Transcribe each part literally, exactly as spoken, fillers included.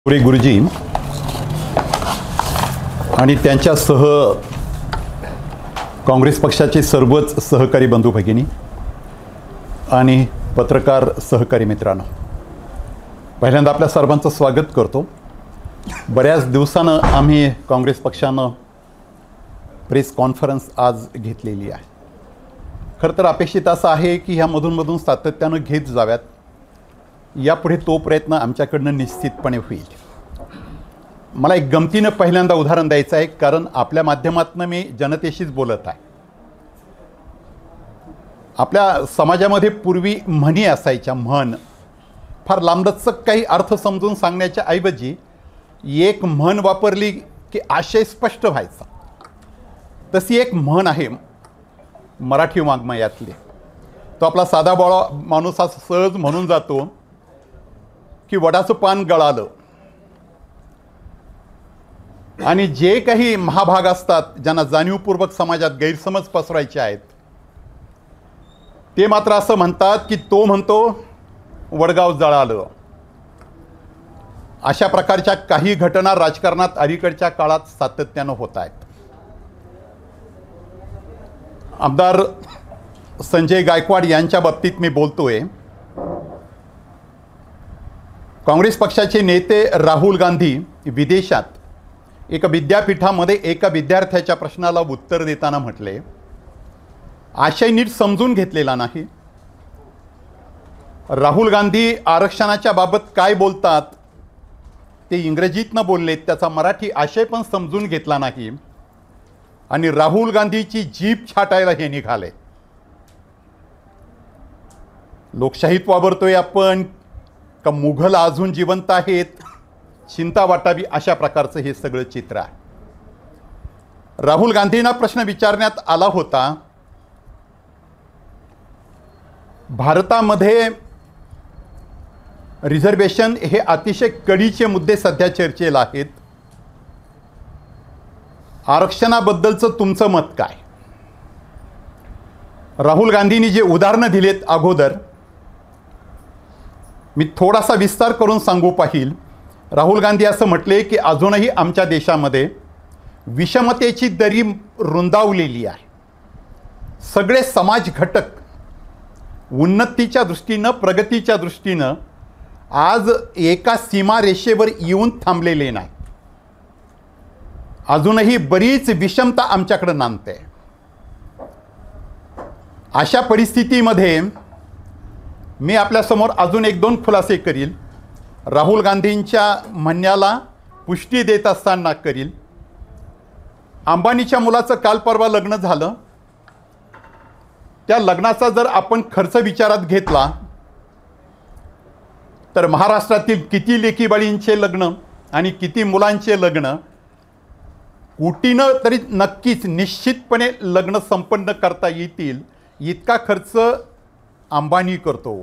पुरे गुरुजी आणि त्यांच्यासह काँग्रेस पक्षाचे सर्वच सहकारी बंधू भगिनी आणि पत्रकार सहकारी मित्रांनो, पहिल्यांदा आपल्या सर्वांचं स्वागत करतो. बऱ्याच दिवसानं आम्ही काँग्रेस पक्षानं प्रेस कॉन्फरन्स आज घेतलेली आहे. खरं तर अपेक्षित असं आहे की ह्या मधूनमधून सातत्यानं घेत जाव्यात. यापुढे तो प्रयत्न आमच्याकडनं निश्चितपणे होईल. मला एक गमतीनं पहिल्यांदा उदाहरण द्यायचं आहे, कारण आपल्या माध्यमातून मी जनतेशीच बोलत आहे. आपल्या समाजामध्ये पूर्वी म्हणी असायच्या. म्हण फार लांबलचक काही अर्थ समजून सांगण्याच्या ऐवजी एक म्हण वापरली की आशय स्पष्ट व्हायचा. तशी एक म्हण आहे मराठी वाङ्मयातली. तो आपला साधा बोळा माणूस हा सहज म्हणून जातो की वडाचं पान गळालं. आणि जे काही महाभाग असतात ज्यांना जाणीवपूर्वक समाजात गैरसमज पसरायचे आहेत, ते मात्र असं म्हणतात की तो म्हणतो वडगाव जळालं. अशा प्रकारच्या काही घटना राजकारणात अलीकडच्या काळात सातत्यानं होत आहेत. आमदार संजय गायकवाड यांच्या बाबतीत मी बोलतोय. काँग्रेस पक्षाचे नेते राहुल गांधी विदेशात एका विद्यापीठामध्ये एका विद्यार्थ्याच्या प्रश्नाला उत्तर देताना म्हटले, आशय नीट समजून घेतलेला नाही. राहुल गांधी आरक्षणाच्या बाबत काय बोलतात ते इंग्रजीतनं बोललेत, त्याचा मराठी आशय पण समजून घेतला नाही आणि राहुल गांधीची जीभ छाटायला हे निघाले. लोकशाहीत वावरतोय आपण का मुघल अजून जिवंत आहेत, चिंता वाटावी अशा प्रकारचं हे सगळं चित्र आहे. राहुल गांधींना प्रश्न विचारण्यात आला होता, भारतामध्ये रिझर्वेशन हे अतिशय कळीचे मुद्दे सध्या चर्चेला आहेत. आरक्षणाबद्दलचं तुमचं मत काय? राहुल गांधींनी जे उदाहरणं दिलेत अगोदर, मी थोडासा विस्तार करून सांगू पाहिल. राहुल गांधी असं म्हटले की अजूनही आमच्या देशामध्ये विषमतेची दरी रुंदावलेली आहे. सगळे समाज घटक उन्नतीच्या दृष्टीनं, प्रगतीच्या दृष्टीनं आज एका सीमारेषेवर येऊन थांबलेले नाही. अजूनही बरीच विषमता आमच्याकडे नांदते. अशा परिस्थितीमध्ये मी आपल्यासमोर अजून एक दोन खुलासे करील. राहुल गांधींच्या म्हणण्याला पुष्टी देत असताना करील. अंबानीच्या मुलाचं काल परवा लग्न झालं. त्या लग्नाचा जर आपण खर्च विचारात घेतला तर महाराष्ट्रातील किती लेकीबाळींचे लग्न आणि किती मुलांचे लग्न, कोटीनं तरी नक्कीच निश्चितपणे लग्न संपन्न करता येतील इतका खर्च अंबानी करतो.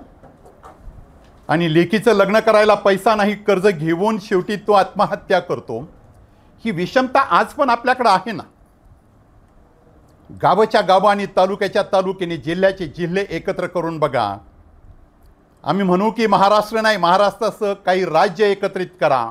आणि लेकीचं लग्न करायला पैसा नाही, कर्ज घेऊन शेवटी तो आत्महत्या करतो. ही विषमता आज पण आपल्याकडे आहे ना. गावाच्या गावं आणि तालुक्याच्या तालुक्याने, जिल्ह्याचे जिल्हे एकत्र करून बघा. आम्ही म्हणू की महाराष्ट्र नाही, महाराष्ट्रासह काही राज्य एकत्रित करा,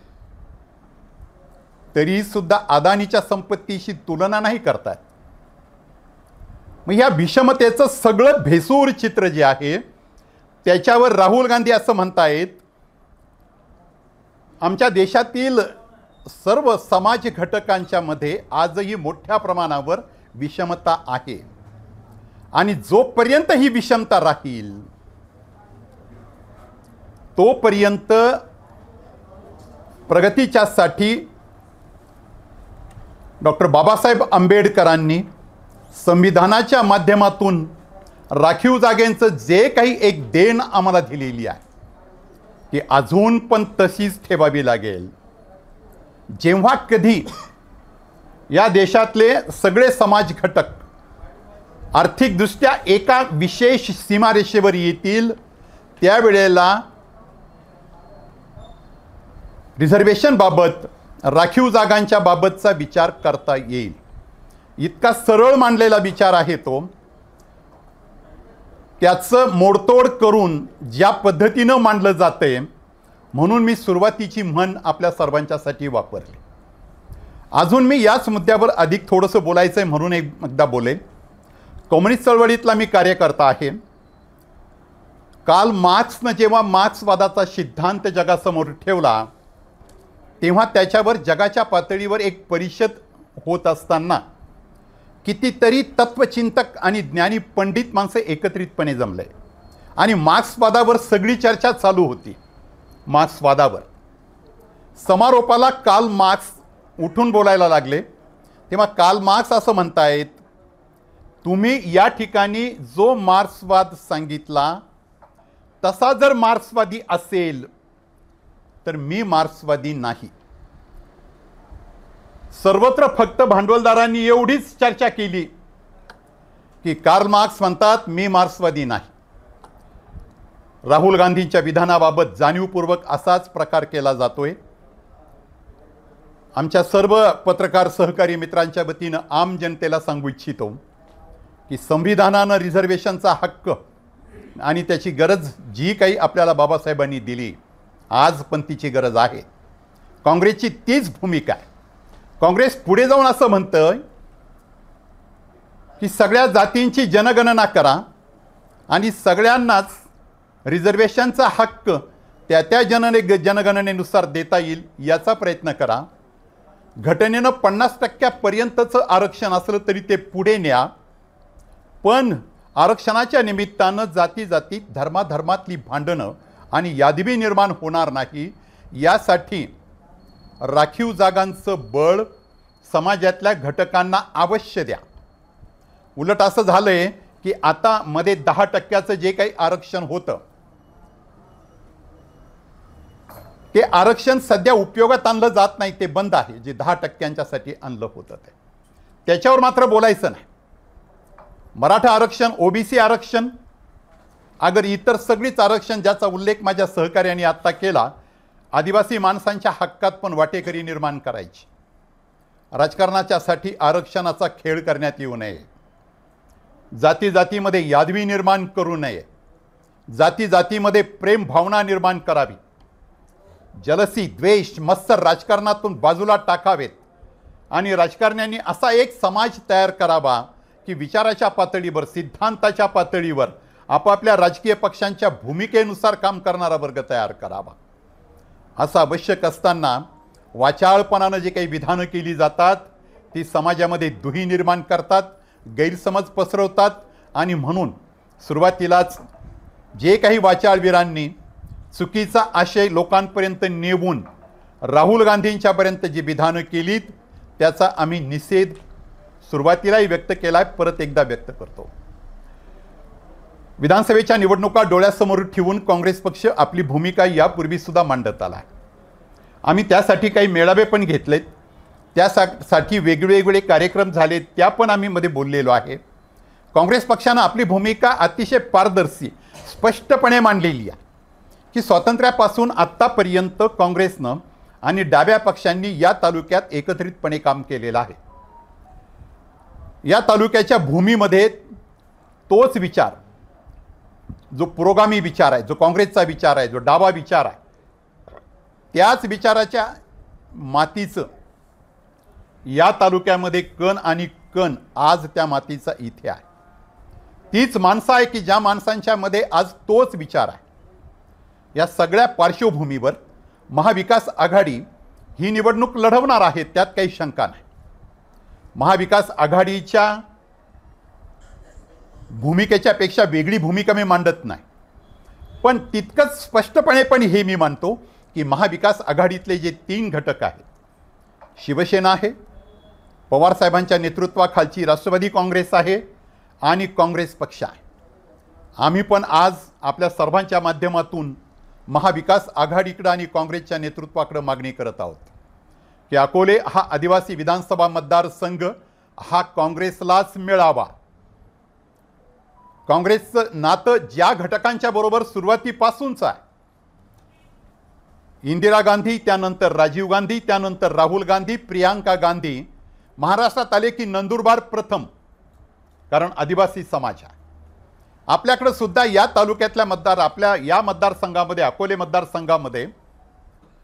तरी सुद्धा अदानीच्या संपत्तीशी तुलना नाही करतात. मग ह्या विषमतेचं सगळं भेसूर चित्र जे आहे त्याच्यावर राहुल गांधी असं म्हणतायत, आमच्या देशातील सर्व समाज घटकांच्या मध्ये आजही मोठ्या प्रमाणावर विषमता आहे आणि जोपर्यंत ही विषमता राहील तोपर्यंत प्रगतीच्यासाठी डॉक्टर बाबासाहेब आंबेडकरांनी संविधानाच्या माध्यमातून राखीव जागेंचं जे काही एक देण आम्हाला दिलेली आहे ती अजून पण तशीच ठेवावी लागेल. जेव्हा कधी या देशातले सगळे समाज घटक आर्थिकदृष्ट्या एका विशेष सीमारेषेवर येतील त्यावेळेला रिझर्वेशनबाबत, राखीव जागांच्या बाबतचा विचार करता येईल. इतका सरळ मांडलेला विचार आहे तो. त्याचं मोडतोड करून ज्या पद्धतीनं मांडलं जाते म्हणून मी सुरुवातीची म्हण आपल्या सर्वांच्यासाठी वापरली. अजून मी याच मुद्द्यावर अधिक थोडंसं बोलायचं आहे म्हणून एकदा बोलेन. कम्युनिस्ट चळवळीतला मी कार्यकर्ता आहे. काल मार्क्सनं जेव्हा मार्क्सवादाचा सिद्धांत जगासमोर ठेवला तेव्हा त्याच्यावर जगाच्या पातळीवर एक परिषद होत असताना कितीतरी तत्वचिंतक आणि ज्ञानी पंडित माणसं एकत्रितपणे जमले आणि मार्क्सवादावर सगळी चर्चा चालू होती. मार्क्सवादावर समारोपाला काल मार्क्स उठून बोलायला लागले. तेव्हा काल मार्क्स असं म्हणतायत, तुम्ही या ठिकाणी जो मार्क्सवाद सांगितला तसा जर मार्क्सवादी असेल तर मी मार्क्सवादी नाही. सर्वत्र फक्त भांडवलदारांनी एवढीच चर्चा केली की कार्ल मार्क्स म्हणतात मी मार्क्सवादी नाही. राहुल गांधींच्या विधानाबाबत जाणीवपूर्वक असाच प्रकार केला जातोय. आमच्या सर्व पत्रकार सहकारी मित्रांच्या वतीनं आम जनतेला सांगू इच्छितो की संविधानानं रिझर्वेशनचा हक्क आणि त्याची गरज जी काही आपल्याला बाबासाहेबांनी दिली आज पण तिची गरज आहे. काँग्रेसची तीच भूमिका आहे. काँग्रेस पुढे जाऊन असं म्हणतं की सगळ्या जातींची जनगणना करा आणि सगळ्यांनाच रिझर्वेशनचा हक्क त्या त्या जनने जनगणनेनुसार देता येईल याचा प्रयत्न करा. घटनेनं पन्नास टक्क्यापर्यंतचं आरक्षण असलं तरी ते पुढे न्या, पण आरक्षणाच्या निमित्तानं जाती जातीत धर्माधर्मातली भांडणं आणि यादवी निर्माण होणार नाही यासाठी राखीव जागांचं बळ समाजातल्या घटकांना अवश्य द्या. उलट असं झालंय की आता मध्ये दहा टक्क्याचं जे काही आरक्षण होतं ते आरक्षण सध्या उपयोगात आणलं जात नाही, ते बंद आहे. जे दहा टक्क्यांच्यासाठी आणलं होतं ते त्याच्यावर मात्र बोलायचं नाही. मराठा आरक्षण, ओबीसी आरक्षण, अगर इतर सगळीच आरक्षण ज्याचा उल्लेख माझ्या सहकार्याने आत्ता केला, आदिवासी माणसांच्या हक्कात पण वाटेकरी निर्माण करायची. राजकारणाच्यासाठी आरक्षणाचा खेळ करण्यात येऊ नये. जाती जातीमध्ये यादवी निर्माण करू नये. जाती जातीमध्ये प्रेम भावना निर्माण करावी. जलसी, द्वेष, मत्सर राजकारणातून बाजूला टाकावेत आणि राजकारण्यांनी असा एक समाज तयार करावा की विचाराच्या पातळीवर, सिद्धांताच्या पातळीवर आपापल्या राजकीय पक्षांच्या भूमिकेनुसार काम करणारा वर्ग तयार करावा. असं आवश्यक असताना वाचाळपणानं जे काही विधानं केली जातात ती समाजामध्ये दुही निर्माण करतात, गैरसमज पसरवतात आणि म्हणून सुरुवातीलाच जे काही वाचाळवीरांनी चुकीचा आशय लोकांपर्यंत नेऊन राहुल गांधींच्यापर्यंत जी विधानं केलीत त्याचा आम्ही निषेध सुरुवातीलाही व्यक्त केला आहे, परत एकदा व्यक्त करतो. विधानसभेच्या निवडणुका डोळ्यासमोर ठेवून काँग्रेस पक्ष आपली भूमिका यापूर्वी सुद्धा मांडत आला आहे. आम्ही त्यासाठी काही मेळावे पण घेतलेत, त्यासाठी वेगवेगळे कार्यक्रम झाले, त्या पण आम्ही मध्ये बोललेलो आहे. काँग्रेस पक्षानं आपली भूमिका अतिशय पारदर्शी स्पष्टपणे मांडलेली आहे की स्वातंत्र्यापासून आत्तापर्यंत काँग्रेसनं आणि डाव्या पक्षांनी या तालुक्यात एकत्रितपणे काम केलेलं आहे. या तालुक्याच्या भूमीमध्ये तोच विचार, जो पुरोगामी विचार आहे, जो काँग्रेसचा विचार आहे, जो डावा विचार आहे, त्याच विचाराच्या मातीचं या तालुक्यामध्ये कण आणि कण आज त्या मातीचा इथे आहे. तीच माणसं आहे की ज्या माणसांच्या मध्ये आज तोच विचार आहे. या सगळ्या पार्श्वभूमीवर महाविकास आघाडी ही निवडणूक लढवणार आहे, त्यात काही शंका नाही. महाविकास आघाडीच्या भूमिकेच्या पेक्षा वेगळी भूमिका मी मांडत नाही, पण तितकंच स्पष्टपणे पण हे मी मानतो की महाविकास आघाडीतले जे तीन घटक आहेत, शिवसेना आहे, पवारसाहेबांच्या नेतृत्वाखालची राष्ट्रवादी काँग्रेस आहे आणि काँग्रेस पक्ष आहे. आम्ही पण आज आपल्या सर्वांच्या माध्यमातून महाविकास आघाडीकडे आणि काँग्रेसच्या नेतृत्वाकडे मागणी करत आहोत की अकोले हा आदिवासी विधानसभा मतदारसंघ हा काँग्रेसलाच मिळावा. काँग्रेसचं नातं ज्या घटकांच्या बरोबर सुरुवातीपासूनच आहे, इंदिरा गांधी, त्यानंतर राजीव गांधी, त्यानंतर राहुल गांधी, प्रियांका गांधी, महाराष्ट्रात आले की नंदुरबार प्रथम, कारण आदिवासी समाज आहे. आपल्याकडे सुद्धा या तालुक्यातल्या मतदार, आपल्या या मतदारसंघामध्ये, अकोले मतदारसंघामध्ये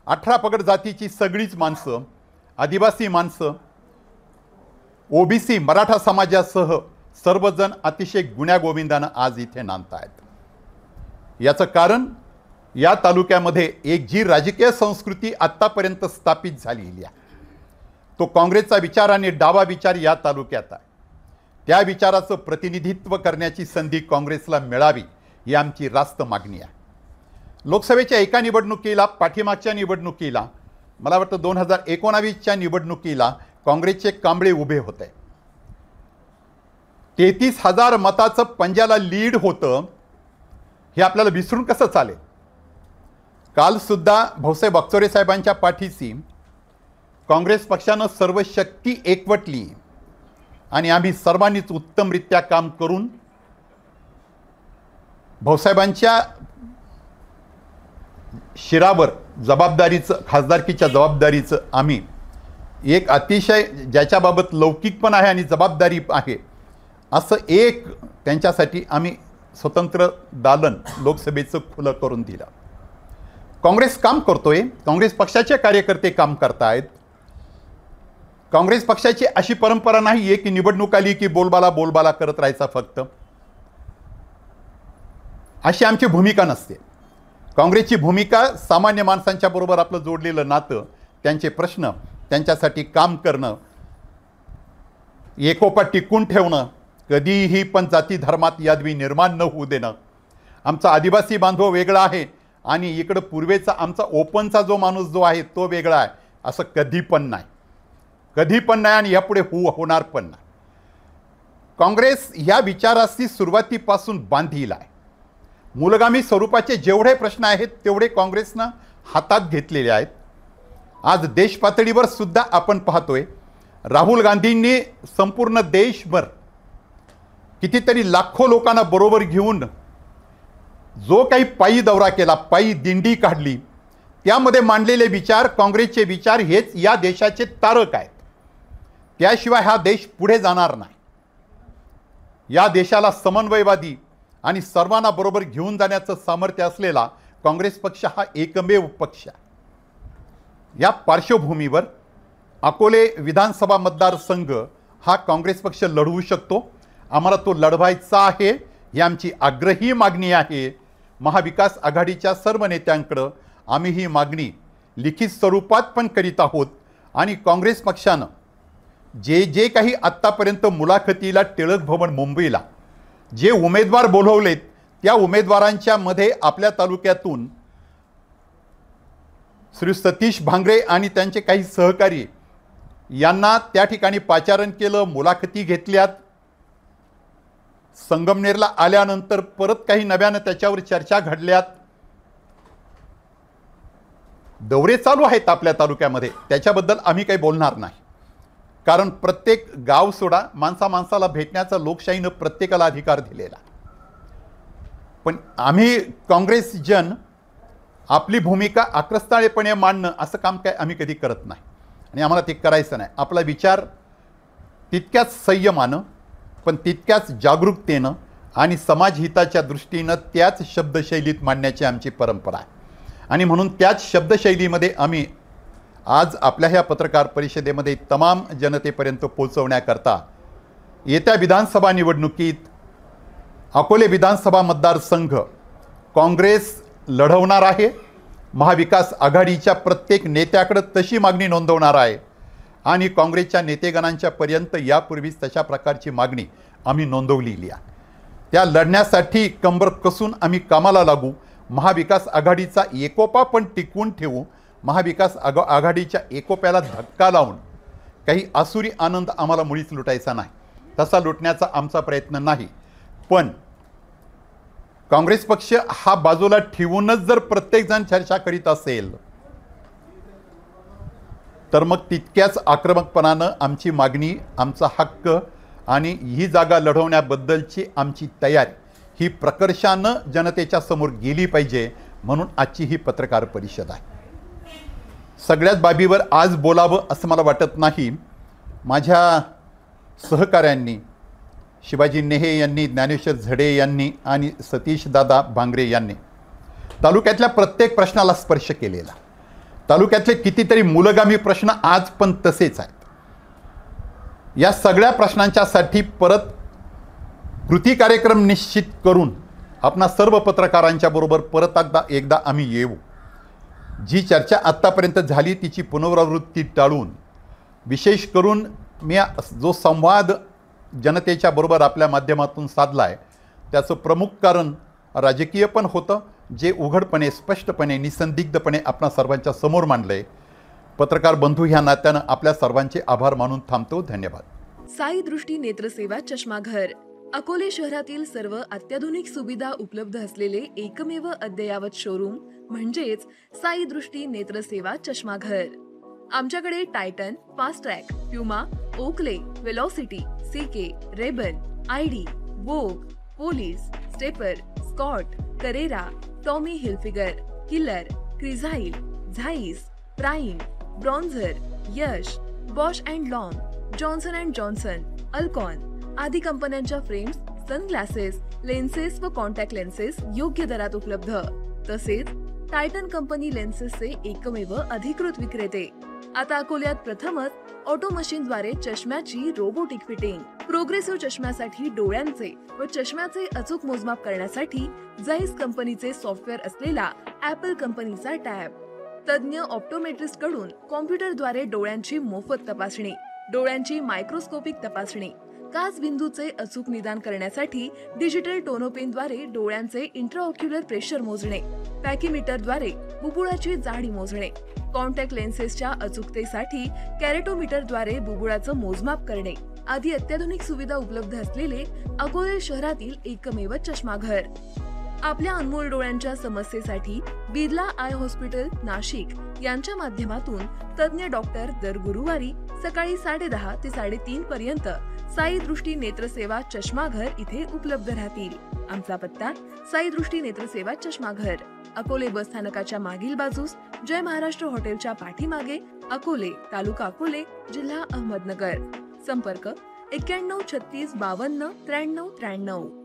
अठरा पगड जातीची सगळीच माणसं, आदिवासी माणसं, ओबीसी मराठा समाजासह सर्वजण अतिशय गुण्यागोविंदानं आज इथे नांदत आहेत। याचं कारण या तालुक्यामध्ये एक जी राजकीय संस्कृती आत्तापर्यंत स्थापित झालेली आहे, तो काँग्रेसचा विचार आणि डावा विचार या तालुक्यात आहे। त्या विचाराचं प्रतिनिधित्व करण्याची संधी काँग्रेसला मिळावी ही आमची रास्त मागणी आहे। लोकसभेच्या एका निवडणुकीला, पाठीमागच्या निवडणुकीला, मला वाटतं दोन हजार एकोणावीसच्या निवडणुकीला काँग्रेसचे कांबळे उभे होते। तेहतीस हजार मताचं पंजाला लीड होतं, हे आपल्याला विसरून कसं चालेल? काल सुद्धा भाऊसाहेब अगचोरे साहेबांच्या पाठीशी काँग्रेस पक्षानं सर्व शक्ती एकवटली आणि आम्ही सर्वांनीच उत्तमरित्या काम करून भाऊसाहेबांच्या शिरावर जबाबदारीचं, खासदारकीच्या जबाबदारीचं आम्ही एक अतिशय ज्याच्याबाबत लौकिक पण आहे आणि जबाबदारी आहे असं एक त्यांच्यासाठी आम्ही स्वतंत्र दालन लोकसभेचं खुलं करून दिलं। काँग्रेस काम करतोय, काँग्रेस पक्षाचे कार्यकर्ते काम करतायत। काँग्रेस पक्षाची अशी परंपरा नाही आहे की निवडणूक आली की बोलबाला बोलबाला करत राहायचा फक्त, अशी आमची भूमिका नसते। काँग्रेसची भूमिका सामान्य माणसांच्या बरोबर आपलं जोडलेलं नातं, त्यांचे प्रश्न, त्यांच्यासाठी काम करणं, एकोपा टिकून ठेवणं, कधीही पण जाती धर्मात यादवी निर्माण न होऊ देणं। आमचा आदिवासी बांधव वेगळा आहे आणि इकडं पूर्वेचा आमचा ओपनचा जो माणूस जो आहे तो वेगळा आहे, असं कधी पण नाही, कधी पण नाही आणि यापुढे होऊ होणार पण नाही। काँग्रेस ह्या विचाराशी सुरुवातीपासून बांधील आहे। मूलगामी स्वरूपाचे जेवढे प्रश्न आहेत तेवढे काँग्रेसनं हातात घेतलेले आहेत। आज देश पातळीवर सुद्धा आपण पाहतोय, राहुल गांधींनी संपूर्ण देशभर कितीतरी लाखो लोकांना बरोबर घेऊन जो काही पायी दौरा केला, पायी दिंडी काढली, त्यामध्ये मांडलेले विचार, काँग्रेसचे विचार हेच या देशाचे तारक आहेत। त्याशिवाय हा देश पुढे जाणार नाही। या देशाला समन्वयवादी आणि सर्वांना बरोबर घेऊन जाण्याचं सामर्थ्य असलेला काँग्रेस पक्ष हा एकमेव पक्ष आहे। या पार्श्वभूमीवर अकोले विधानसभा मतदारसंघ हा काँग्रेस पक्ष लढवू शकतो, आम्हाला तो लढवायचा आहे, ही आमची आग्रही मागणी आहे। महाविकास आघाडीच्या सर्व नेत्यांकडं आम्ही ही मागणी लिखित स्वरूपात पण करीत आहोत आणि काँग्रेस पक्षानं जे जे काही आत्तापर्यंत मुलाखतीला टिळक भवन मुंबईला जे उमेदवार बोलवलेत, त्या उमेदवारांच्या मध्ये आपल्या तालुक्यातून श्री सतीश भांगरे आणि त्यांचे काही सहकारी यांना त्या ठिकाणी पाचारण केलं, मुलाखती घेतल्यात। संगमनेरला आल्यानंतर परत काही नव्यानं त्याच्यावर चर्चा घडल्यात। दौरे चालू आहेत आपल्या तालुक्यामध्ये, त्याच्याबद्दल आम्ही काही बोलणार नाही, कारण प्रत्येक गाव सोडा, माणसा माणसाला भेटण्याचा लोकशाहीनं प्रत्येकाला अधिकार दिलेला। पण आम्ही काँग्रेस जन आपली भूमिका आक्रस्ताळेपणे मांडणं असं काम काय आम्ही कधी करत नाही आणि आम्हाला ते करायचं नाही। आपला विचार तितक्याच संयमानं पण तितक्याच जागरूकतेनं आणि समाजहिताच्या दृष्टीनं त्याच शब्दशैलीत मांडण्याची आमची परंपरा आहे आणि म्हणून त्याच शब्दशैलीमध्ये आम्ही आज आपल्या ह्या पत्रकार परिषदेमध्ये तमाम जनतेपर्यंत पोहोचवण्याकरता येत्या विधानसभा निवडणुकीत अकोले विधानसभा मतदारसंघ काँग्रेस लढवणार आहे। महाविकास आघाडीच्या प्रत्येक नेत्याकडे तशी मागणी नोंदवणार आहे आणि काँग्रेसच्या नेतेगणांच्या पर्यंत यापूर्वीच तशा प्रकारची मागणी आम्ही नोंदवलेली आहे। त्या लढण्यासाठी कंबर कसून आम्ही कामाला लागू, महाविकास आघाडीचा एकोपा पण टिकवून ठेवू। महाविकास आघ आघाडीच्या एकोप्याला धक्का लावून काही आसुरी आनंद आम्हाला मुळीच लुटायचा नाही, तसा लुटण्याचा आमचा प्रयत्न नाही। पण काँग्रेस पक्ष हा बाजूला ठेवूनच जर प्रत्येकजण चर्चा करीत असेल तर मग तितक्याच आक्रमकपणानं आमची मागणी, आमचा हक्क आणि ही जागा लढवण्याबद्दलची आमची तयारी ही प्रकर्षानं जनतेच्या समोर गेली पाहिजे, म्हणून आजची ही पत्रकार परिषद आहे। सगळ्याच बाबीवर आज बोलावं असं मला वाटत नाही। माझ्या सहकाऱ्यांनी शिवाजी नेहे यांनी, ज्ञानेश्वर झडे यांनी आणि सतीशदादा भांगरे यांनी तालुक्यातल्या प्रत्येक प्रश्नाला स्पर्श केलेला, तालुक्यातले कितीतरी मूलगामी प्रश्न आज पण तसेच आहेत। या सगळ्या प्रश्नांच्यासाठी परत कृती कार्यक्रम निश्चित करून आपणा सर्व पत्रकारांच्या बरोबर परत एकदा एकदा आम्ही येऊ। जी चर्चा आत्तापर्यंत झाली तिची पुनरावृत्ती टाळून विशेष करून मी जो संवाद जनतेच्या बरोबर आपल्या माध्यमातून साधला आहे त्याचं प्रमुख कारण राजकीय पण होतं, जे उघडपणे स्पष्टपणे निसंदिग्धपणे आपणा सर्वांच्या समोर मांडले। पत्रकार बंधू ह्या नात्यानं आपल्या सर्वांचे आभार मानून थांबतो। धन्यवाद। साई दृष्टी नेत्रसेवा चष्माघर अकोले शहरातील सर्व अत्याधुनिक सुविधा उपलब्ध असलेले एकमेव अद्ययावत शोरूम म्हणजेच साई दृष्टी नेत्रसेवा चष्माघर। आमच्याकडे Titan, Fastrack, Puma, Oakley, Velocity, CK, Ray-Ban, ID, Vogue, Police, Stepper, Scott, Carrera, Tommy Hilfiger, Killer, Crizal, Zeiss, Prime, Bronzer, Yash, Bausch and Lomb, Johnson and Johnson, Alcon आदी कंपन्यांच्या फ्रेम्स, सनग्लासेस, लेन्सेस व contact lenses योग्य दरात उपलब्ध। तसेच Titan company लेन्सेसचे एकमेव अधिकृत विक्रेते। आता अकोल्यात प्रथमच ऑटो मशीनद्वारे चष्म्याची रोबोटिक फिटिंग, प्रोग्रेसिव्ह चष्म्यासाठी डोळ्यांचे व चष्म्याचे अचूक मोजमाप करण्यासाठी जाईस कंपनीचे सॉफ्टवेअर असलेला ऍपल कंपनीचा टॅब, तज्ञ ऑप्टोमेट्रिस्ट कडून कॉम्प्युटरद्वारे डोळ्यांची मोफत तपासणी, डोळ्यांची मायक्रोस्कोपिक तपासणी, काच बिंदूचे अचूक निदान करण्यासाठी डिजिटल टोनोपेनद्वारे डोळ्यांचे इंट्राऑक्युलर प्रेशर मोजणे, पॅकीमीटरद्वारे बुबुळाची जाडी मोजणे, कॉन्टॅक्ट लेन्सेसच्या अचूकतेसाठी कॅरेटोमीटरद्वारे बुबुळाचं मोजमाप करणे आदी अत्याधुनिक सुविधा उपलब्ध असलेले अकोले शहरातील एकमेव चष्माघर। आपल्या अनमोल डोळ्यांच्या समस्येसाठी बिर्ला आय हॉस्पिटल नाशिक यांच्या माध्यमातून तज्ञ डॉक्टर दर गुरुवारी सकाळी साडे दहा ते साडेतीन पर्यंत साई दृष्टी नेत्रसेवा चष्माघर इथे उपलब्ध राहतील। आमचा पत्ता साई दृष्टी नेत्रसेवा चष्माघर, अकोले बस स्थानकाच्या मागील बाजूस, जय महाराष्ट्र हॉटेलच्या पाठीमागे, अकोले, तालुका अकोले, जिल्हा अहमदनगर। संपर्क एक्क्याण्णव छत्तीस बावन्न त्र्याण्णव त्र्याण्णव।